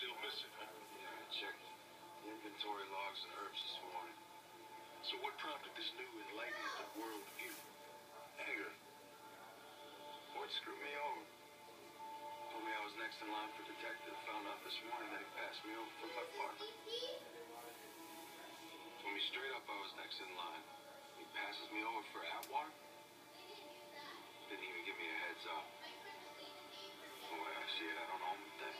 still missing, huh? Yeah, I checked the inventory logs and herbs this morning. So what prompted this new enlightened world view? Anger. Boyd screwed me over. Told me I was next in line for detective. Found out this morning that he passed me over for my partner. Told me straight up I was next in line. He passes me over for Atwater. Didn't even give me a heads up. The way I see it, I don't know him a thing.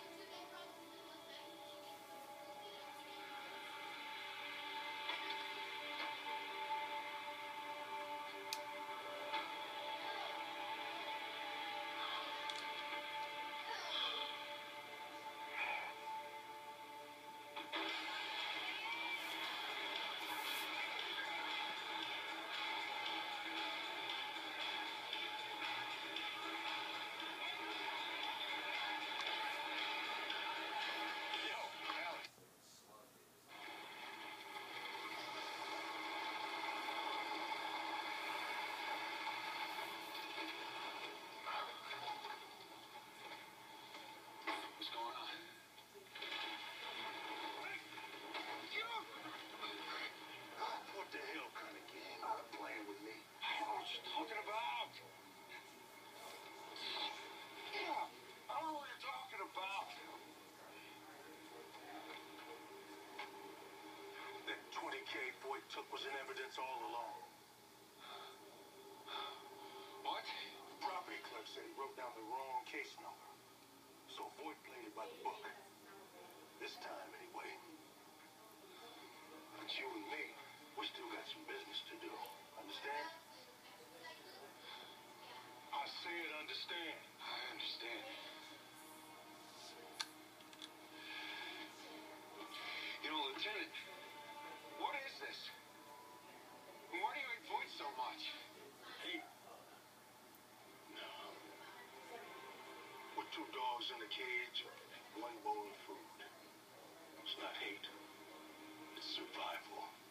What's going on? What the hell kind of game? Not playing with me. I don't know what you're talking about. Yeah, I don't know what you're talking about. That 20K Voight took was in evidence all along. What? The property clerk said he wrote down the wrong case number. So Voight played it by the book. This time, anyway. But you and me, we still got some business to do. Understand? I said understand. I understand. You know, Lieutenant, what is this? Why do you hate Voight so much? Hate? No. With two dogs in a cage, one bowl of food. It's not hate. It's survival.